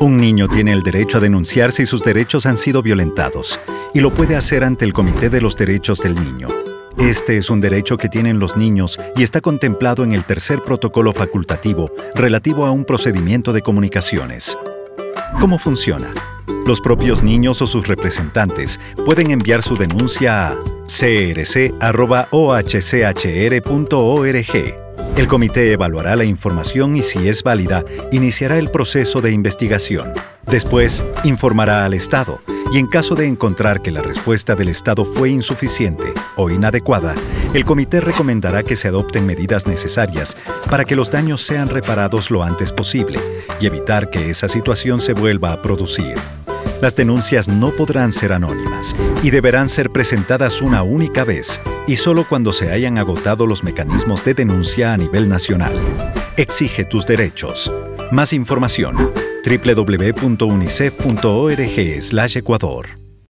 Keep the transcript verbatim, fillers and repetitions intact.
Un niño tiene el derecho a denunciar si sus derechos han sido violentados y lo puede hacer ante el Comité de los Derechos del Niño. Este es un derecho que tienen los niños y está contemplado en el tercer protocolo facultativo relativo a un procedimiento de comunicaciones. ¿Cómo funciona? Los propios niños o sus representantes pueden enviar su denuncia a c r c arroba o h c h r punto org. El comité evaluará la información y, si es válida, iniciará el proceso de investigación. Después, informará al Estado y, en caso de encontrar que la respuesta del Estado fue insuficiente o inadecuada, el comité recomendará que se adopten medidas necesarias para que los daños sean reparados lo antes posible y evitar que esa situación se vuelva a producir. Las denuncias no podrán ser anónimas y deberán ser presentadas una única vez y solo cuando se hayan agotado los mecanismos de denuncia a nivel nacional. Exige tus derechos. Más información: w w w punto unicef punto org slash ecuador.